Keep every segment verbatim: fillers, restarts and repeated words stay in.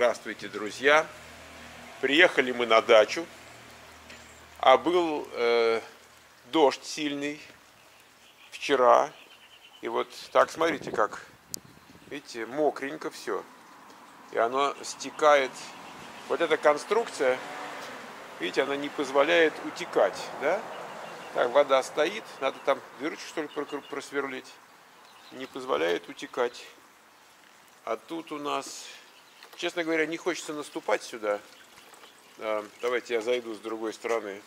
Здравствуйте, друзья! Приехали мы на дачу, а был э, дождь сильный вчера. И вот так, смотрите, как, видите, мокренько все. И оно стекает. Вот эта конструкция, видите, она не позволяет утекать, да? Так, вода стоит, надо там дырочку, что ли, просверлить. Не позволяет утекать. А тут у нас, честно говоря, не хочется наступать сюда. А, давайте я зайду с другой стороны.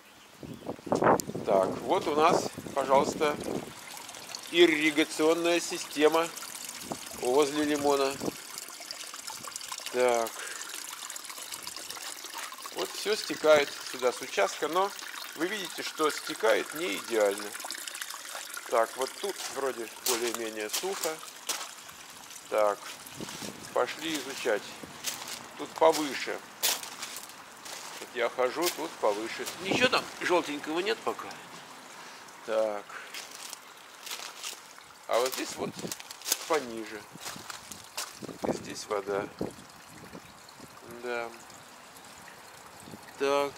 Так, вот у нас, пожалуйста, ирригационная система возле лимона. Так. Вот все стекает сюда с участка, но вы видите, что стекает не идеально. Так, вот тут вроде более-менее сухо. Так, пошли изучать. Тут повыше. Вот я хожу, тут повыше. Ничего там желтенького нет пока. Так. А вот здесь вот пониже. И здесь вода. Да. Так.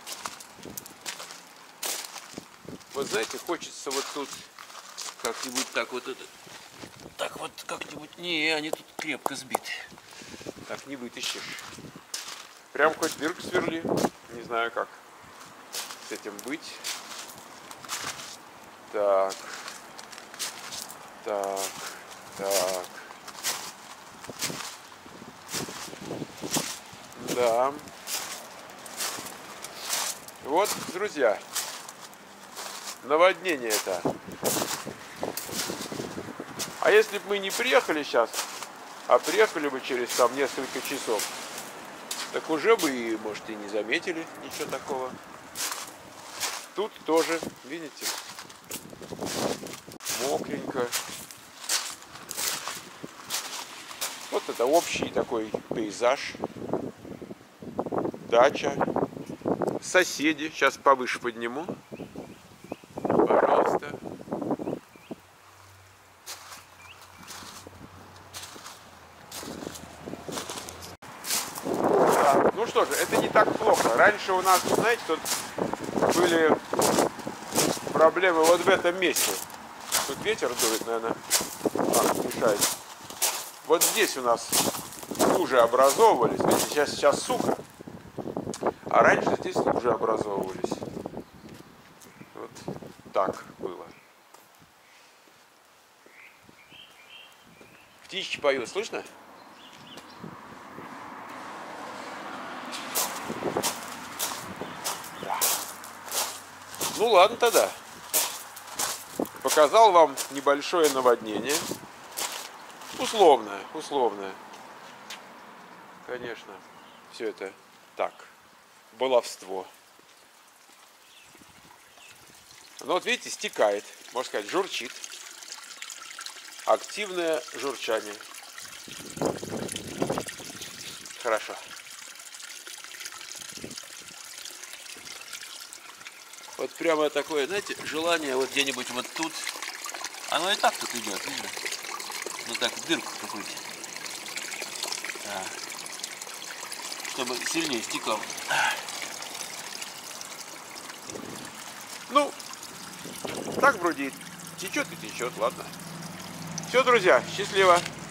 Вот знаете, хочется вот тут как-нибудь так вот это. Так вот как-нибудь. Не, они тут крепко сбиты. Так не вытащишь. Прям хоть дырку сверли. Не знаю, как с этим быть. Так. Так. Так. Да. Вот, друзья. Наводнение это. А если бы мы не приехали сейчас, а приехали бы через там несколько часов, так уже бы и, может, и не заметили ничего такого. Тут тоже, видите, мокренько. Вот это общий такой пейзаж. Дача. Соседи. Сейчас повыше подниму. Пожалуйста. Ну что же, это не так плохо. Раньше у нас, знаете, тут были проблемы вот в этом месте. Тут ветер дует, наверное, а, мешает. Вот здесь у нас лужи образовывались. Видите, сейчас, сейчас сухо. А раньше здесь лужи образовывались. Вот так было. Птички поют, слышно? Да. Ну ладно тогда. Показал вам небольшое наводнение. Условное, условное. Конечно, все это так. Баловство. Ну вот видите, стекает, можно сказать, журчит. Активное журчание. Хорошо. Вот прямо такое, знаете, желание вот где-нибудь вот тут. Оно и так тут идет, видно? Ну так, в дырку какую-то. Да. Чтобы сильнее стекал. Ну, так вроде течет и течет, ладно. Все, друзья, счастливо.